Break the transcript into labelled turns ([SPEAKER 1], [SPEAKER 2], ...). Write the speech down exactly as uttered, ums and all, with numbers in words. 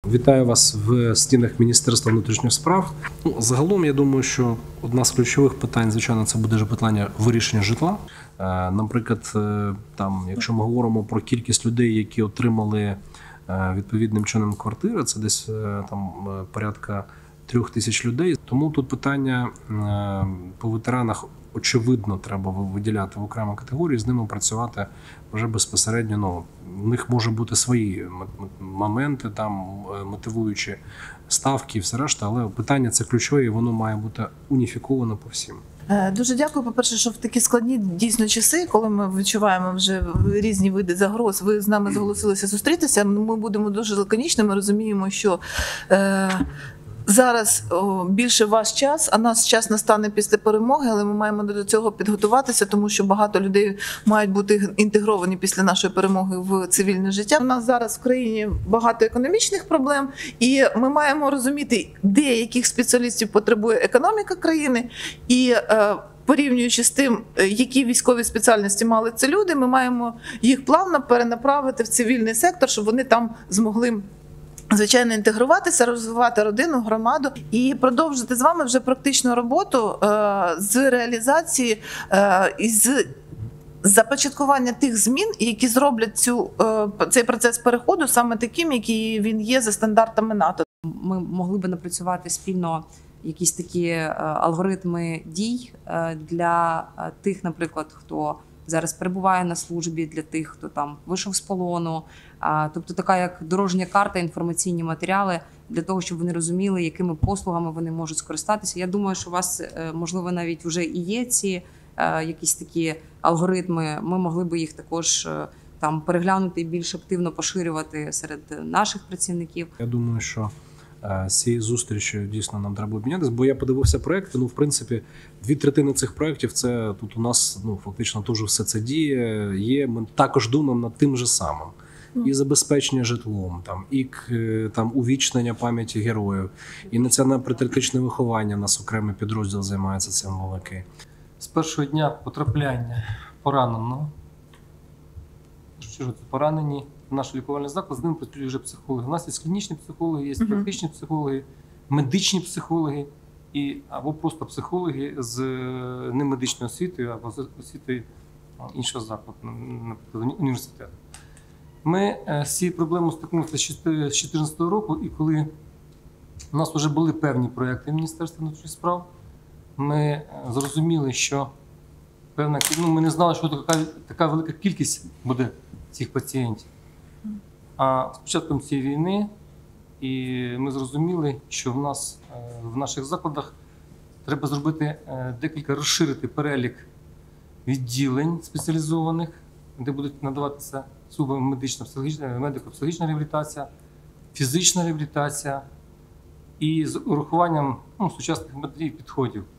[SPEAKER 1] Вітаю вас в стінах Міністерства внутрішніх справ. Ну, загалом, я думаю, що одна з ключових питань, звичайно, це буде питання вирішення житла. Наприклад, там, якщо ми говоримо про кількість людей, які отримали відповідним чином квартири, це десь там порядка трьох тисяч людей. Тому тут питання по ветеранах очевидно треба виділяти в окрему категорію, з ними працювати вже безпосередньо. Ну, в них може бути свої моменти, там мотивуючі ставки і все решта, але питання це ключове і воно має бути уніфіковано по всім.
[SPEAKER 2] Дуже дякую. По-перше, що в такі складні дійсно часи, коли ми відчуваємо вже різні види загроз, ви з нами зголосилися зустрітися, ми будемо дуже лаконічними, розуміємо, що е, зараз о, більше ваш час, а наш час настане після перемоги, але ми маємо до цього підготуватися, тому що багато людей мають бути інтегровані після нашої перемоги в цивільне життя. У нас зараз в країні багато економічних проблем, і ми маємо розуміти, де яких спеціалістів потребує економіка країни, і е, порівнюючи з тим, які військові спеціальності мали ці люди, ми маємо їх плавно перенаправити в цивільний сектор, щоб вони там змогли звичайно інтегруватися, розвивати родину, громаду і продовжити з вами вже практичну роботу е, з реалізації е, і з започаткування тих змін, які зроблять цю, е, цей процес переходу саме таким, який він є за стандартами НАТО.
[SPEAKER 3] Ми могли би напрацювати спільно якісь такі алгоритми дій для тих, наприклад, хто зараз перебуває на службі, для тих, хто там вийшов з полону. Тобто така як дорожня карта, інформаційні матеріали для того, щоб вони розуміли, якими послугами вони можуть скористатися. Я думаю, що у вас, можливо, навіть вже і є ці якісь такі алгоритми. Ми могли би їх також там переглянути і більш активно поширювати серед наших працівників.
[SPEAKER 1] Я думаю, що з цієї зустрічі дійсно нам треба обмінятися, бо я подивився проекти. Ну, в принципі, дві третини цих проєктів, це тут у нас ну фактично теж все це діє. Є. Ми також думаємо над тим же самим. І забезпечення житлом, там, і там, увічнення пам'яті героїв, і національно-патріотичне виховання. У нас окремий підрозділ займається цим великий.
[SPEAKER 4] З першого дня потрапляння пораненого, що це поранені в наш лікувальний заклад, з ними працюють вже психологи. У нас є клінічні психологи, є практичні психологи, медичні психологи, і, або просто психологи з немедичною освітою, або з освітою іншого закладу, наприклад, університету. Ми з цією проблемою стикнулися з дві тисячі чотирнадцятого року, і коли у нас вже були певні проєкти Міністерства внутрішніх справ, ми зрозуміли, що певна, ну, ми не знали, що така, така велика кількість буде цих пацієнтів. А з початком цієї війни і ми зрозуміли, що в нас в наших закладах треба зробити декілька, розширити перелік відділень спеціалізованих, де будуть надаватися сугубо медична, медико-психологічна реабілітація, фізична реабілітація і з урахуванням ну, сучасних методів і підходів.